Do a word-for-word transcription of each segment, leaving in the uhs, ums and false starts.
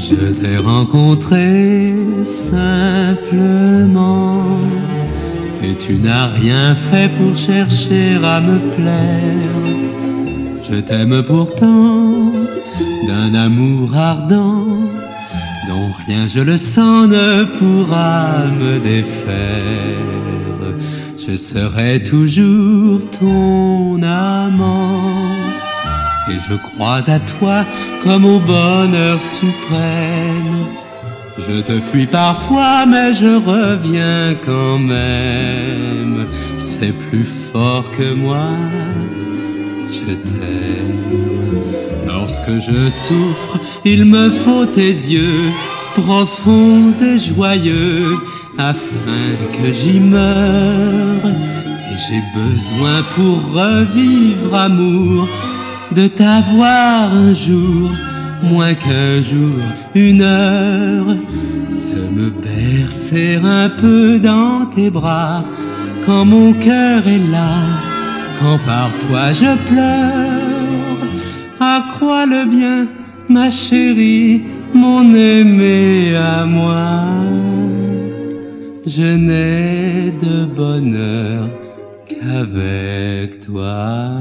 Je t'ai rencontré simplement et tu n'as rien fait pour chercher à me plaire. Je t'aime pourtant d'un amour ardent dont rien, je le sens, ne pourra me défaire. Je serai toujours ton amant et je crois à toi comme au bonheur suprême. Je te fuis parfois mais je reviens quand même. C'est plus fort que moi, je t'aime. Lorsque je souffre, il me faut tes yeux profonds et joyeux afin que j'y meure. Et j'ai besoin pour revivre amour de t'avoir un jour, moins qu'un jour, une heure, de me bercer un peu dans tes bras quand mon cœur est là, quand parfois je pleure. Accrois-le bien, ma chérie, mon aimé à moi. Je n'ai de bonheur qu'avec toi.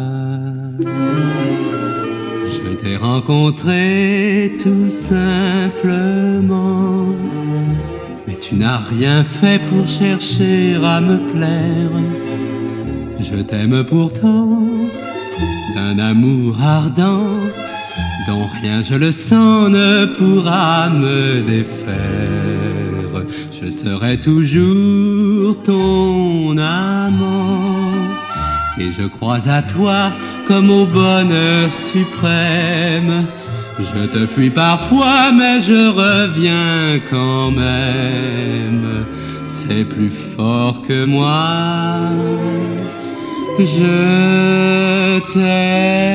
Je t'ai rencontré tout simplement, mais tu n'as rien fait pour chercher à me plaire. Je t'aime pourtant d'un amour ardent dont rien, je le sens, ne pourra me défaire. Je serai toujours ton amant et je crois à toi comme au bonheur suprême. Je te fuis parfois mais je reviens quand même. C'est plus fort que moi, je t'aime.